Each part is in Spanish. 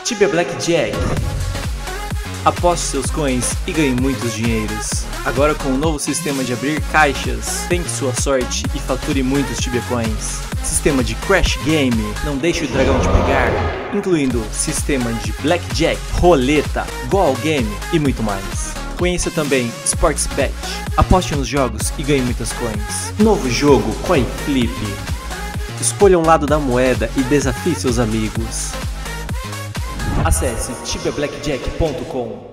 Tibia Blackjack. Aposte seus coins e ganhe muitos dinheiros. Agora com o novo sistema de abrir caixas, tente sua sorte e fature muitos Tibia Coins. Sistema de Crash Game, não deixe o dragão te pegar, incluindo sistema de Blackjack, roleta, Goal Game e muito mais. Conheça também Sports Bet. Aposte nos jogos e ganhe muitas coins. Novo jogo Coin Flip. Escolha um lado da moeda e desafie seus amigos. Acesse tibiablackjack.com.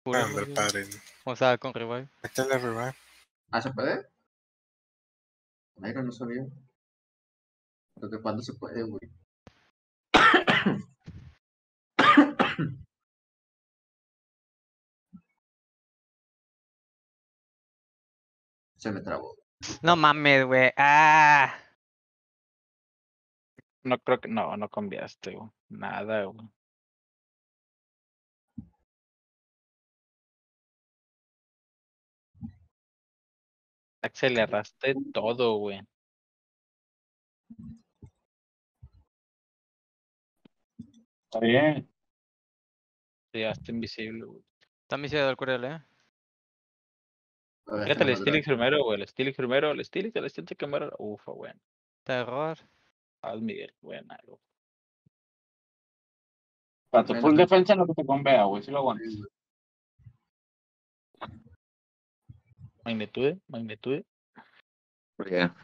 Hombre, padre. O sea, con revive. Métele revive. ¿Ah, se puede? Mira, no sabía. Porque cuando se puede, güey. Se me trabó. No mames, güey. ¡Ah! No creo que. No cambiaste, güey. Nada, güey. Aceleraste todo, güey. Está bien. Llegaste invisible, güey. Está misiado el Curiel, A ver, Fíjate el déjame Steelix primero, güey. El Steelix primero, el Steelix primero. Ufa, güey. Terror. Haz Miguel, buena, güey. Para tu Bueno, full sí. defensa no te convea, güey. Si lo aguantas. Magnitude. Bien.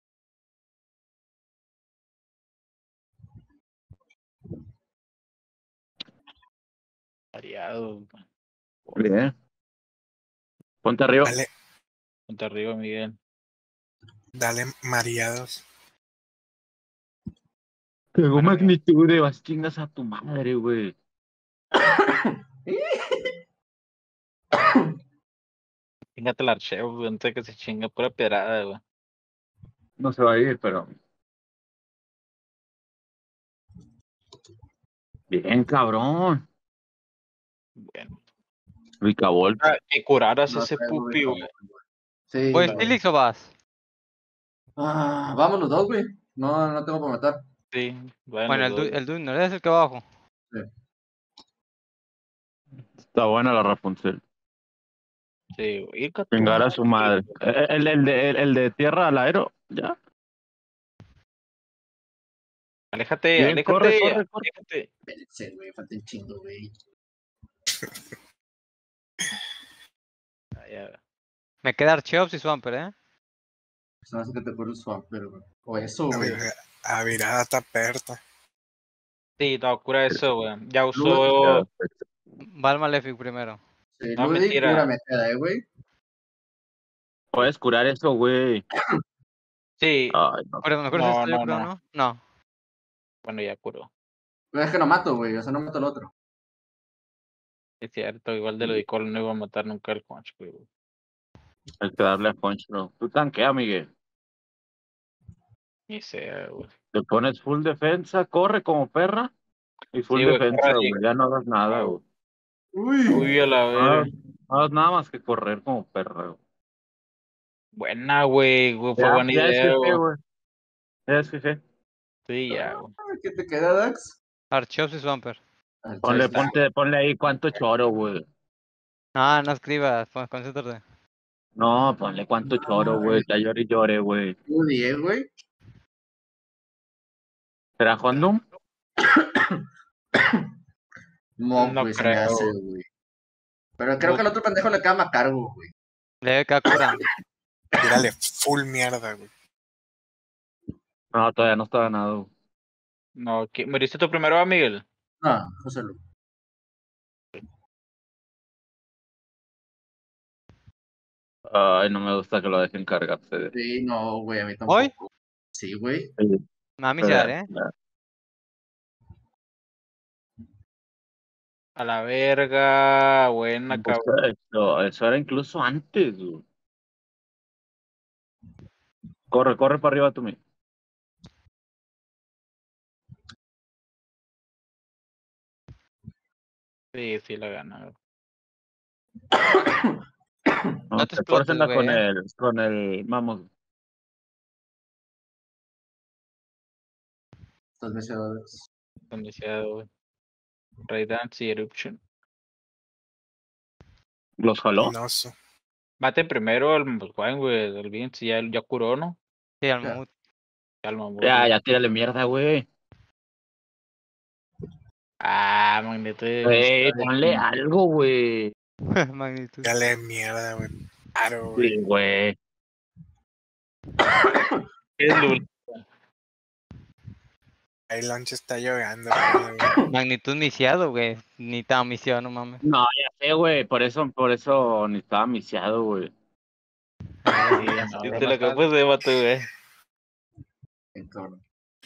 Variado, güey. Bien. Ponte arriba. Dale, Ponte arriba, Miguel. dale mareados. Tengo Bueno, magnitude, vas chingas a tu madre, güey. Chingate el archeo, güey. Antes de que se chinga pura pedrada, güey. No se va a ir, pero. Bien, cabrón. Bueno. Ricabol. Que curaras No ese traigo pupi, Rico, güey. Sí. ¿Voy güey. Steelix o vas? Vamos los dos, güey. No tengo para matar. Sí, vayan Bueno, los dos. el Dune no es el que va abajo. Está buena la Rapunzel. Sí, güey. Chingar a su madre. El de tierra al aero. Ya. Aléjate, Bien, aléjate, corre. aléjate. Espérense, güey. Falta un chingo, güey. Ah, ya. Me queda Archeops y Swamper, Se me hace que te acuerdas swap, pero, güey. O eso, A güey. ver, a virada está aperta. Sí, no, cura eso, güey. Ya Ya. usó. Va al Malefic primero. Sí, No, Ludic, mentira. cura me queda, güey. Puedes curar eso, güey. Sí. Ay, no. Pero mejor si No, estoy no, yo creo, no. ¿no? No. Bueno, ya curó. Pero es que no mato, güey. O sea, no mato al otro. Es cierto, igual de lo de Cole no iba a matar nunca el Conch, güey. Hay que darle a punch, bro. Tú tanquea, Miguel. Ni sea, güey. Te pones full defensa, corre como perra. Y full Sí, güey, defensa, corre, güey. Ya no hagas nada, Ah, güey. Uy, a la No verga. hagas, no hagas nada más que correr como perra, güey. Buena, güey. Fue buena Ya es idea, jefe, güey. güey. Ya es jefe. Sí, ya, güey. ¿Qué te queda, Dax? Archeops y Swamper. Ponle ahí cuánto choro, güey. No escribas, concéntrate. No, ponle cuánto choro, güey. Ya llore y llore, güey. Ludic, güey. ¿Será Hondum? No, No güey, se me creo. hace, güey. Pero creo que al otro pendejo le queda más cargo, güey. Le debe quedar cura. Tírale full mierda, güey. No, todavía no está ganado. No, ¿moriste tú primero, va, Miguel? No, José Lu. Ay, no me gusta que lo dejen cargarse. Sí, no, güey, a mí tampoco. ¿Hoy? Sí, güey. Me va a misiar, A la verga. Buena, cabrón. Eso era incluso antes, güey. Corre para arriba tú mismo. Sí, la gana, güey. No te explotes, fórcenla güey, con el, vamos. Estás deseados. Iniciado, güey. Ray Dance y Eruption. ¿Los jaló? No sé. Mate primero al Juan, güey. El Vince ya curó, ¿no? Sí, al Ya. mamut. Ya al mamut, Ya, güey. ya tírale mierda, güey. Ah, Magneto. Ponle algo, güey. Magnitud. Tírale mierda, güey. Claro, güey. Sí, güey. Es Lul. Ahí Lonche está llorando, güey. Magnitud misiado, güey. Ni tan misiado, no mames. No, ya Güey, por eso ni estaba misiado, güey. Sí, Ya te más lo que tarde. puse, vato, güey. En torno.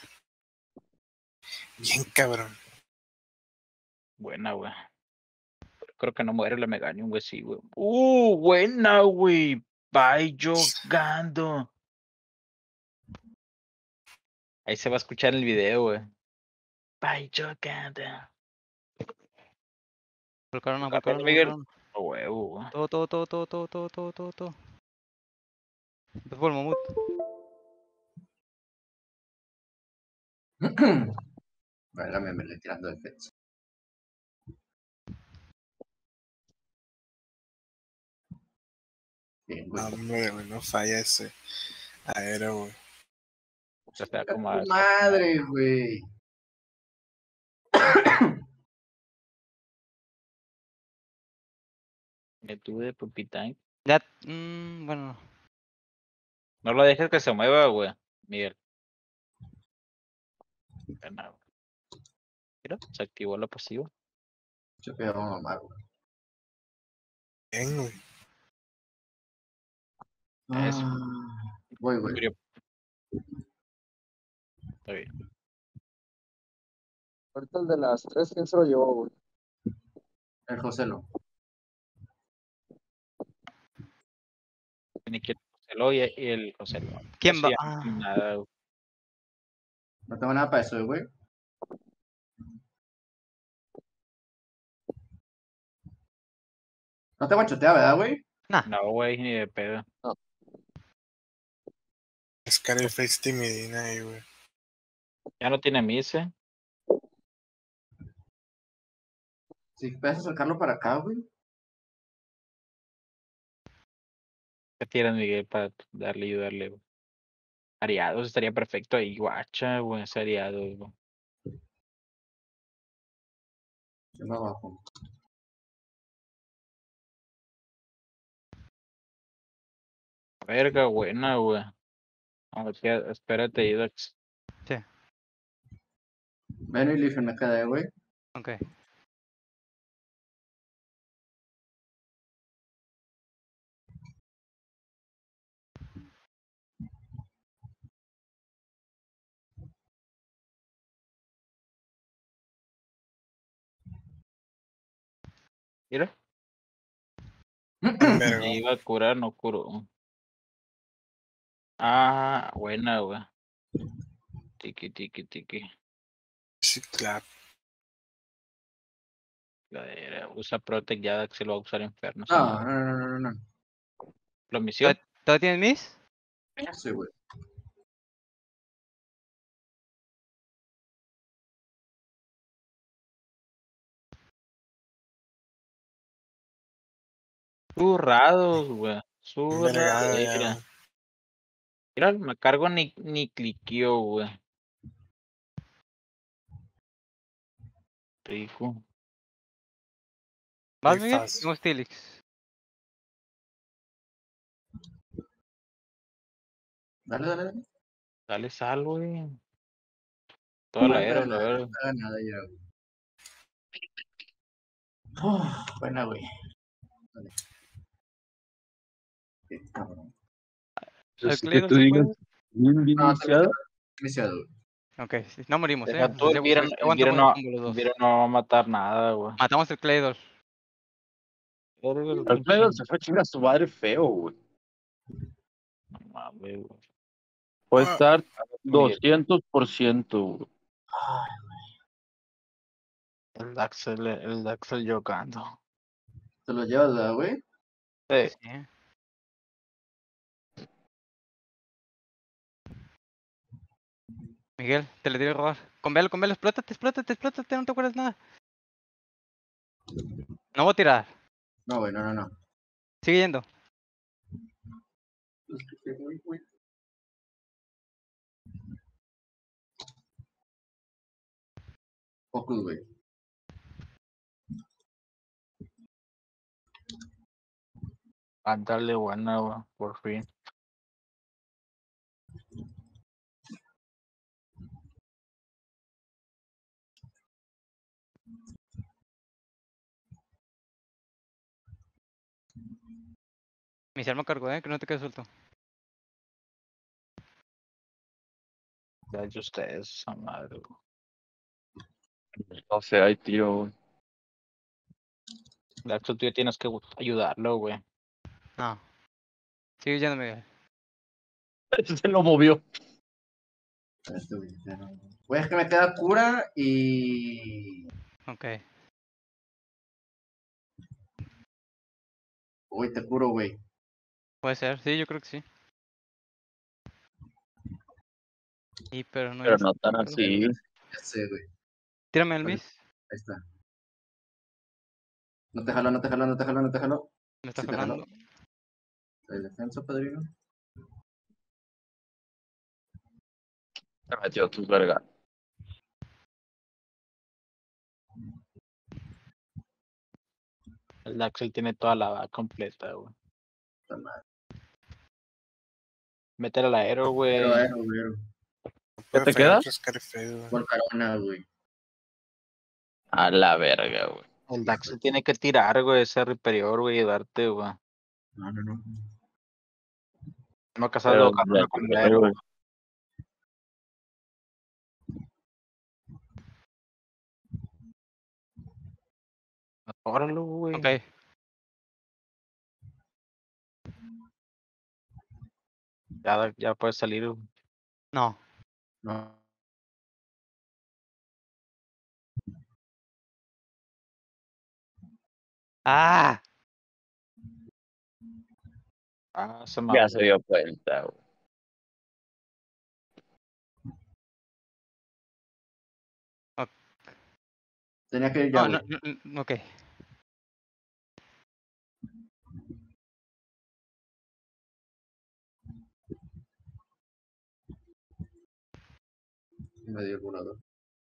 Bien cabrón. Buena, güey. Creo que no muere la Meganium, güey, sí, güey. Buena, güey. Bye jugando. Ahí se va a escuchar el video, güey. Bye jugando. Volcarona, Cámbialo, volcarona, Miguel. volcarona. A huevo, güey. Todo. Empezó por el mamut. Válgame, me le tirando defensa. Bien, güey. Hombre, güey, no falla ese aero, güey. Se está ¡A como tu madre, güey! Me tuve pupita. Ya, bueno. No lo dejes que se mueva, güey. Miguel. Buena, güey. Mira, se activó la pasiva. Se pegó a mamar, güey. Bien, güey. Eso. Voy, güey. Murió. Está bien. Ahorita el de las 3, ¿quién se lo llevó, güey? El Joselo. Ni que Joselo y el Joselo. ¿Quién Eso va? ya no tiene nada, güey. No tengo nada para eso, güey. No te guanchotea, ¿verdad, güey? No, güey, ni de pedo. Scarface Timidina ahí, güey. Ya no tiene mise. Si puedes acercarlo para acá, güey. ¿Qué tiras, Miguel, para darle y ayudarle, güey? Ariados estaría perfecto ahí, guacha, güey, ese Ariados, güey. Yo me abajo. Verga, buena, güey. A ver, espérate, Idax. Ven y Legion me quedé, güey. Ok. Mira, Verga. me iba a curar, no curó. Ah, buena, güey. Tiki. Sí, claro. Usa Protect, ya se lo va a usar Inferno. No. ¿Lo misión? ¿Todavía tienes mis? Sí, güey. Zurrados, güey. Vergado ya, Zurradera. güey. Mira, me cargo ni cliqueo, güey. Rico. ¿Vas, Muy Miguel? fácil. Tengo Stilix. Dale. Dale sal, güey. Toda la era, la verdad. No haga nada ya, güey. Buena, güey. Dale. Qué cabrón. ¿El Que Claydol tú se digas, puede? bien No, iniciado. iniciado, güey. Ok, sí, no morimos, Deja tú, el Aguantamos Viro el no, combo los dos. Viro no va a matar nada, güey. Matamos el Claydol. El Playdol se fue a chingar a su madre feo, güey. No mames, güey. Puede Ah. estar Miguel, 200%, güey. el Daxel jugando. Te lo llevas, ¿verdad, güey? Sí. Sí. Miguel, te le tiré a robar. Con velo, explótate, no te acuerdas nada. No voy a tirar. No, güey, no. Sigue yendo. Güey. Focus, güey. Ándale, buena, güey, por fin. Mi arma cargo, que no te quedes suelto. Ya de ustedes, esa madre, güey. No sé, hay tiro, güey. Daxo, tú ya tienes que ayudarlo, güey. No. Sigue yendo, Miguel. Se lo movió. Güey, es que me queda cura y. Ok. Uy, te curo, güey. Puede ser, sí, yo creo que sí. Y pero no Pero hay no tan escudo. así. Ya sé, güey. Tírame el mis. Ahí está. No te jalo, no te jalo, no te jalo, no te jalo. Me está Sí te jaló. jalando. El defensa, padrino. Se metió tus vergas. El Daxel tiene toda la vaca completa, güey. Puta madre. Métele al aero, güey. Güey. ¿Qué te queda? Volcarona, güey. A la verga, güey. El Daxel tiene que tirar, güey, ese superior, güey, y darte, güey. No, no, no. No casado con el aero, güey. Óralo, güey. Ok. Ya puedes salir, güey. No. No. ¡Ah! Ah, se Ya mamó. se dio cuenta, güey. Tenía que ir ya, No, güey. no, ok. Me dio curador.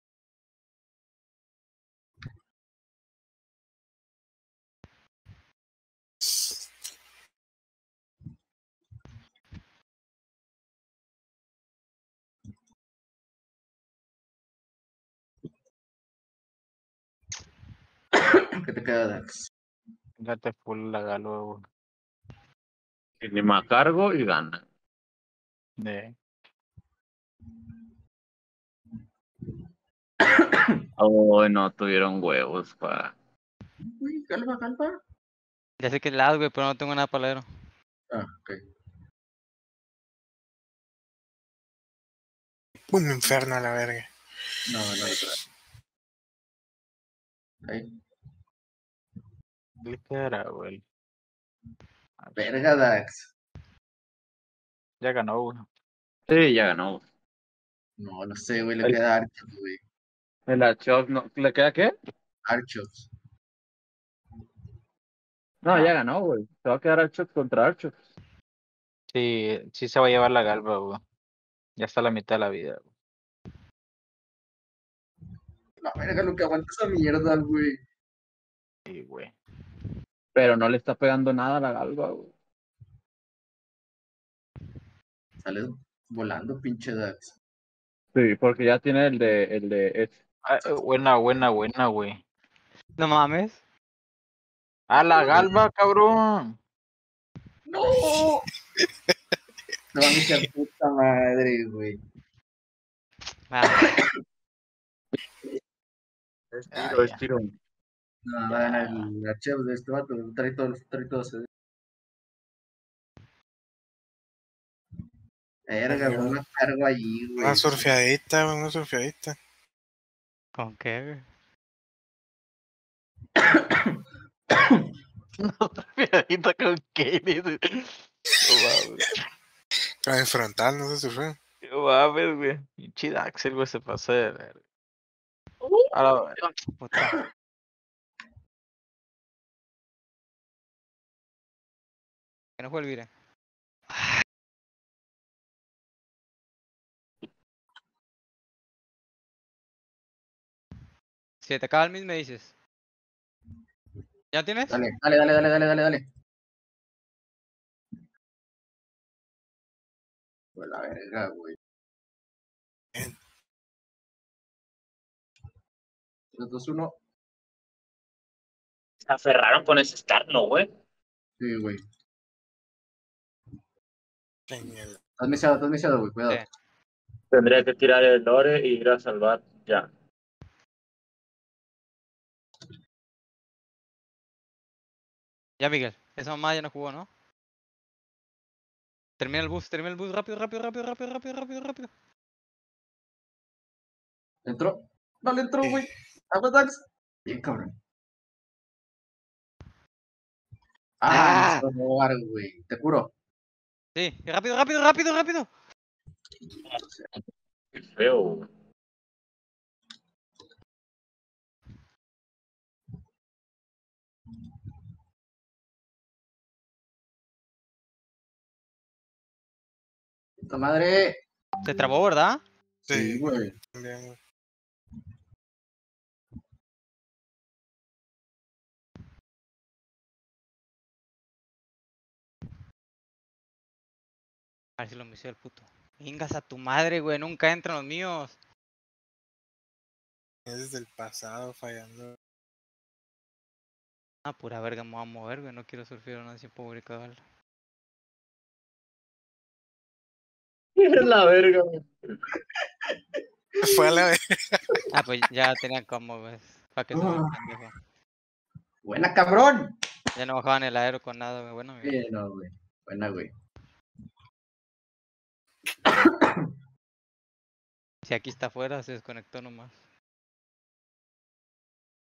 ¿Qué te queda, Dax? Date full la galo, güey. Y ni más cargo y gana. De... Oh, no tuvieron huevos para. Uy, calma, calma. Ya sé que es lado, güey, pero no tengo nada para leer. Ah, ok. Pum, inferno a la verga. No, no, ahí. ¿Qué era, güey? Verga, Dax. Ya ganó, güey. Sí, ya ganó. No, no sé, güey, le El- queda Archos, güey. El Achov, no. ¿Le queda qué? Archos. No, ya ganó, güey. Se va a quedar Achov contra Achov. Sí, sí se va a llevar la galva, güey. Ya está a la mitad de la vida, güey. La verga, lo que aguanta esa mierda, güey. Sí, güey. Pero no le está pegando nada a la galva, güey. Sale volando, pinche Dax. Sí, porque ya tiene el de Ah, buena, güey. No mames. ¡A la galva, cabrón! ¡No! No mames, que puta madre, güey. Ah, Es Ah, tiro, es ya. tiro. No, Ya. en el archivo de este vato, trae todo ese. Verga, Verga. una cargo allí, güey. Una surfeadita, güey, una surfeadita. ¿con qué, güey? No, cuidadito con qué, dice. No mames. Con el frontal, no se surfea. No mames, güey. Pinche Daxel, güey, se pasa de verga. A la verga. Puta. Que no fue el vire. Si te acaba el mis, me dices. ¿Ya tienes? Dale. Pues la verga, güey. 3, 2, 1. Se aferraron con ese start, ¿no, güey? Sí, güey. Genial. Estás misiado, güey, cuidado. Sí. Tendría que tirar el lore y ir a salvar ya. Ya, Miguel. Esa mamá ya no jugó, ¿no? Termina el bus, rápido, rápido. ¿Entró? No le entró, Sí. güey. Aguantax. Bien, cabrón. Ah, no robar, güey. Te juro. Sí, rápido. Qué feo. Puta madre. Se trabó, ¿verdad? Sí, güey. También, güey. A ver si lo misió el puto. Vengas a tu madre, güey. Nunca entran los míos. Es desde el pasado fallando. Ah, pura verga, me voy a mover, güey. No quiero surfear una así, pobre cabrón. La verga, güey. Fue a la vez. Ah, pues ya tenían como, güey. Para que se Ah. pendejo. Buena, cabrón. Ya no bajaban el aero con nada, güey. Bueno, Miguel. Sí, no, güey. Buena, güey. Si aquí está afuera, se desconectó nomás.